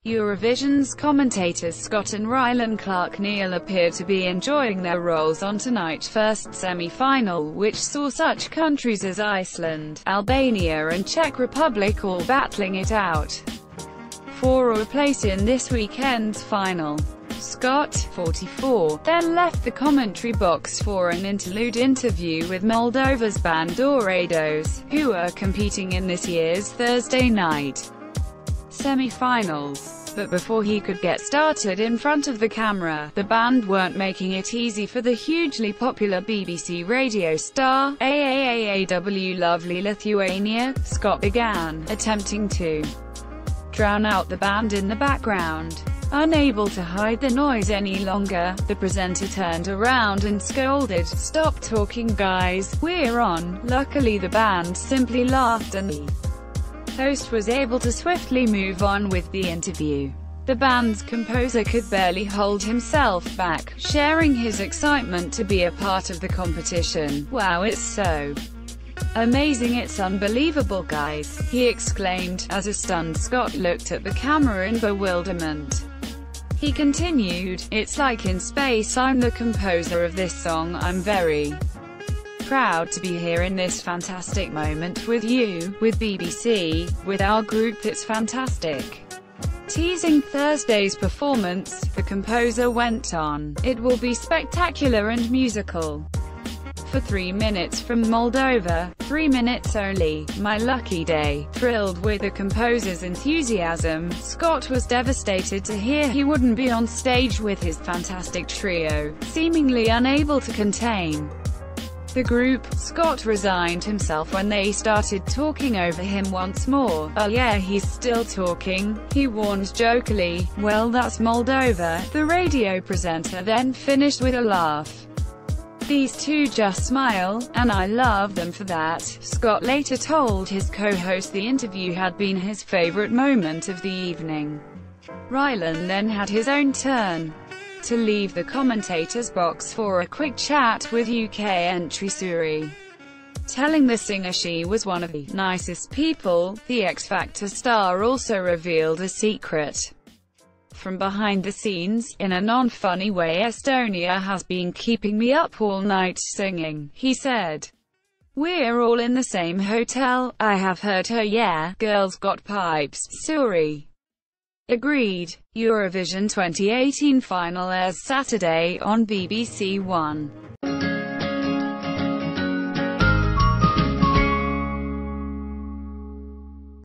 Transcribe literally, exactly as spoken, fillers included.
Eurovision's commentators Scott and Rylan Clark-Neil appeared to be enjoying their roles on tonight's first semi-final, which saw such countries as Iceland, Albania and Czech Republic all battling it out for a place in this weekend's final. Scott, forty-four, then left the commentary box for an interlude interview with Moldova's band Dorados, who are competing in this year's Thursday night semi-finals. But before he could get started in front of the camera, the band weren't making it easy for the hugely popular B B C radio star. A A A A W Lovely Lithuania, Scott began, attempting to drown out the band in the background. Unable to hide the noise any longer, the presenter turned around and scolded, "Stop talking guys, we're on." Luckily the band simply laughed and the host was able to swiftly move on with the interview. The band's composer could barely hold himself back, sharing his excitement to be a part of the competition. "Wow, it's so amazing, it's unbelievable guys," he exclaimed, as a stunned Scott looked at the camera in bewilderment. He continued, "It's like in space, I'm the composer of this song, I'm very proud to be here in this fantastic moment with you, with B B C, with our group, it's fantastic." Teasing Thursday's performance, the composer went on, "It will be spectacular and musical. For three minutes from Moldova, three minutes only, my lucky day." Thrilled with the composer's enthusiasm, Scott was devastated to hear he wouldn't be on stage with his fantastic trio, seemingly unable to contain the group. Scott resigned himself when they started talking over him once more. "Oh yeah, he's still talking," he warned jokingly. "Well, that's Moldova." The radio presenter then finished with a laugh. "These two just smile, and I love them for that." Scott later told his co-host the interview had been his favorite moment of the evening. Rylan then had his own turn to leave the commentator's box for a quick chat with U K entry Suri, telling the singer she was one of the nicest people. The X Factor star also revealed a secret from behind the scenes. "In a non-funny way, Estonia has been keeping me up all night singing," he said. "We're all in the same hotel, I have heard her, yeah, girls got pipes." Suri agreed. Eurovision twenty eighteen final airs Saturday on B B C One.